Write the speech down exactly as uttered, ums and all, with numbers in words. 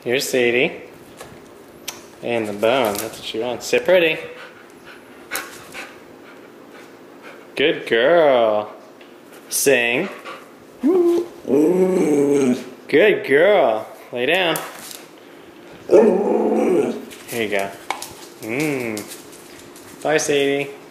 Here's Sadie. And the bone, that's what she wants. Sit pretty. Good girl. Sing. Good girl. Lay down. Here you go. Mmm. Bye, Sadie.